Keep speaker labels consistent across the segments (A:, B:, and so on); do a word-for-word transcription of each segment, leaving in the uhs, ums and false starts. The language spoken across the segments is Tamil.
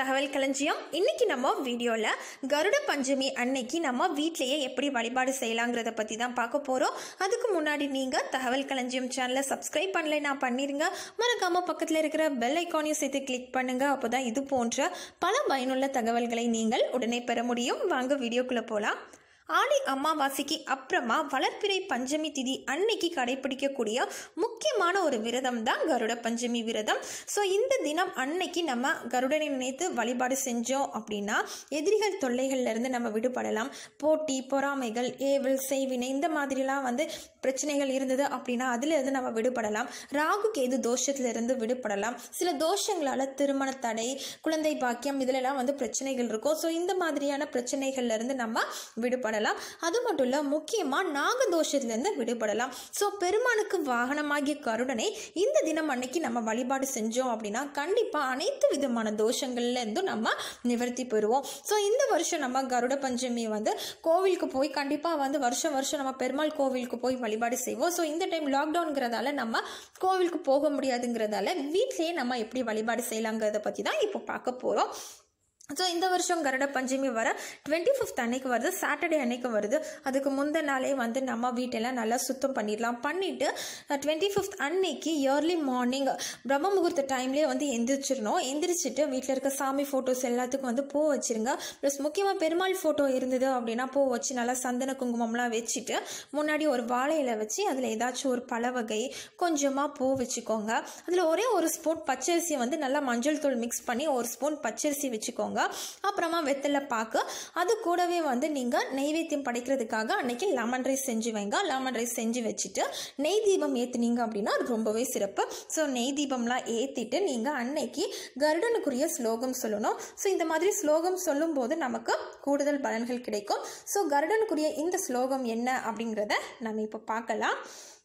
A: தகவல் களஞ்சியம். இன்னைக்கு நம்ம வீடியோல கருட பஞ்சமி அன்னைக்கு நம்ம வீட்லயே எப்படி வழிபாடு செய்யலாங்கிறத பத்தி தான் பார்க்க போறோம். அதுக்கு முன்னாடி நீங்க தகவல் களஞ்சியம் சேனலை சப்ஸ்கிரைப் பண்ணலைன்னா பண்ணிருங்க. மறக்காம பக்கத்துல இருக்கிற பெல் ஐகானையும் சேர்த்து கிளிக் பண்ணுங்க. அப்போதான் இது போன்ற பல பயனுள்ள தகவல்களை நீங்கள் உடனே பெற முடியும். வாங்க வீடியோக்குள்ள போலாம். ஆடி அமாவாசைக்கு அப்புறமா வளர்ப்பிறை பஞ்சமி திதி அன்னைக்கு கடைபிடிக்கக்கூடிய முக்கியமான ஒரு விரதம் தான் கருட பஞ்சமி விரதம். ஸோ இந்த தினம் அன்னைக்கு நம்ம கருடனை நினைத்து வழிபாடு செஞ்சோம் அப்படின்னா எதிரிகள் தொல்லைகள்ல இருந்து நம்ம விடுபடலாம். போட்டி, பொறாமைகள், ஏவல், செய்வினை இந்த மாதிரிலாம் வந்து பிரச்சனைகள் இருந்தது அப்படின்னா அதுல இருந்து நம்ம விடுபடலாம். ராகு கேது தோஷத்துல இருந்து விடுபடலாம். சில தோஷங்களால திருமண தடை, குழந்தை பாக்கியம் இதுலலாம் வந்து பிரச்சனைகள் இருக்கும். ஸோ இந்த மாதிரியான பிரச்சனைகள்ல இருந்து நம்ம விடுபடலாம். அது மட்டும் இல்ல, முக்கியமா நாக தோஷத்திலிருந்து விடுபடலாம். சோ பெருமானுக்கு வாகனமாகிய கருடனை இந்த தினம் அன்னைக்கு நம்ம வழிபாடு செஞ்சோம் அப்படின்னா கண்டிப்பா அனைத்து விதமான தோஷங்கள்ல இருந்தும் நம்ம நிவர்த்தி பெறுவோம். சோ இந்த வருஷம் நம்ம கருட பஞ்சமி வந்து கோவிலுக்கு போய் கண்டிப்பா வந்து வருஷம் வருஷம் நம்ம பெருமாள் கோவிலுக்கு போய் வழிபாடு செய்வோம். ஸோ இந்த டைம் லாக்டவுன்ங்கிறதால நம்ம கோவிலுக்கு போக முடியாதுங்கிறதால வீட்லயே நம்ம எப்படி வழிபாடு செய்யலாங்கிறத பத்தி தான் இப்போ பார்க்க போறோம். ஸோ இந்த வருஷம் கருட பஞ்சமி வர டுவெண்ட்டி ஃபிஃப்த் அன்னைக்கு வருது, சாட்டர்டே அன்னைக்கு வருது. அதுக்கு முந்த நாளே வந்து நம்ம வீட்டெல்லாம் நல்லா சுத்தம் பண்ணிடலாம். பண்ணிட்டு டுவெண்ட்டி ஃபிஃப்த் அன்னைக்கு ஏர்லி மார்னிங் பிரம்ம முகூர்த்த டைம்லேயே வந்து எந்திரிச்சிடணும். எந்திரிச்சிட்டு வீட்டில் இருக்க சாமி ஃபோட்டோஸ் எல்லாத்துக்கும் வந்து பூ வச்சிருங்க. ப்ளஸ் முக்கியமாக பெருமாள் ஃபோட்டோ இருந்தது அப்படின்னா பூ வச்சு நல்லா சந்தன குங்குமம்லாம் வச்சுட்டு முன்னாடி ஒரு வாழை இலை வச்சு அதில் ஏதாச்சும் ஒரு பழ வகை கொஞ்சமாக பூ வச்சுக்கோங்க. அதில் ஒரே ஒரு ஸ்பூன் பச்சரிசியை வந்து நல்லா மஞ்சள் தூள் மிக்ஸ் பண்ணி ஒரு ஸ்பூன் பச்சரிசி வச்சுக்கோங்க. அப்புறமா வெத்தலை பாக்கு, அது கூடவே வந்து நீங்க நெய்வேத்தியம் படைக்கிறதுக்காக அன்னைக்கு லெமன் ரைஸ் செஞ்சு வைங்க. லெமன் ரைஸ் செஞ்சு வச்சுட்டு நெய் தீபம் ஏத்துனீங்க அப்படின்னா ரொம்பவே சிறப்பு. ஸோ நெய் தீபம்லாம் ஏத்திட்டு நீங்க அன்னைக்கு கருடனுக்குரிய ஸ்லோகம் சொல்லணும். ஸோ இந்த மாதிரி ஸ்லோகம் சொல்லும் போது நமக்கு கூடுதல் பலன்கள் கிடைக்கும். ஸோ கருடனுக்குரிய இந்த ஸ்லோகம் என்ன அப்படிங்கிறத நம்ம இப்போ பார்க்கலாம்.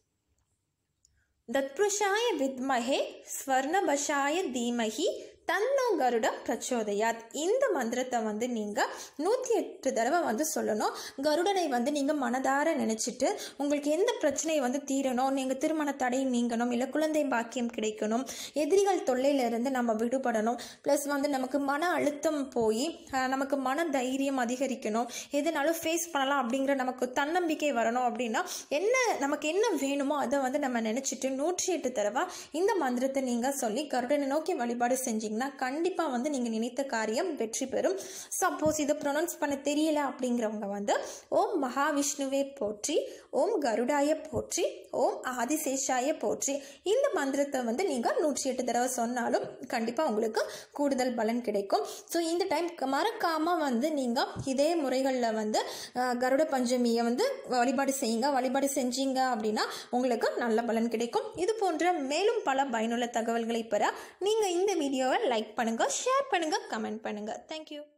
A: தத்புருஷாய வித்மஹே ஸ்வர்ணபஷாய தீமஹி தன்னோ கருடம் பிரச்சோதயாத். இந்த மந்திரத்தை வந்து நீங்கள் நூற்றி எட்டு தடவை வந்து சொல்லணும். கருடனை வந்து நீங்கள் மனதார நினச்சிட்டு உங்களுக்கு எந்த பிரச்சனை வந்து தீரணும், நீங்கள் திருமண தடை நீங்கணும், இல்லை குழந்தை பாக்கியம் கிடைக்கணும், எதிரிகள் தொல்லையிலிருந்து நம்ம விடுபடணும், ப்ளஸ் வந்து நமக்கு மன அழுத்தம் போய் நமக்கு மன தைரியம் அதிகரிக்கணும், எதுனாலும் ஃபேஸ் பண்ணலாம் அப்படிங்கிற நமக்கு தன்னம்பிக்கை வரணும் அப்படின்னா என்ன நமக்கு என்ன வேணுமோ அதை வந்து நம்ம நினச்சிட்டு நூற்றி எட்டு தடவை இந்த மந்திரத்தை நீங்கள் சொல்லி கருடனை நோக்கி வழிபாடு செஞ்சீங்க கண்டிப்பா வந்து நீங்க நினைத்த காரியம் வெற்றி பெறும். சப்போஸ் இதை ப்ரொனவுன்ஸ் பண்ண தெரியல அப்படிங்கிறவங்க வந்து ஓம் மகாவிஷ்ணுவே போற்றி, ஓம் கருடாய போற்றி, ஓம் ஆதிசேஷாய போற்றி இந்த மந்திரத்தை வந்து நீங்க நூற்றி எட்டு தடவை சொன்னாலும் கண்டிப்பா உங்களுக்கு கூடுதல் பலன் கிடைக்கும். ஸோ இந்த டைம் மறக்காம வந்து நீங்க இதே முறைகளில் வந்து கருட பஞ்சமியை வந்து வழிபாடு செய்யுங்க. வழிபாடு செஞ்சீங்க அப்படின்னா உங்களுக்கு நல்ல பலன் கிடைக்கும். இது போன்ற மேலும் பல பயனுள்ள தகவல்களை பெற நீங்க இந்த வீடியோவை லைக் பண்ணுங்க, ஷேர் பண்ணுங்க, கமெண்ட் பண்ணுங்க. தேங்க்யூ.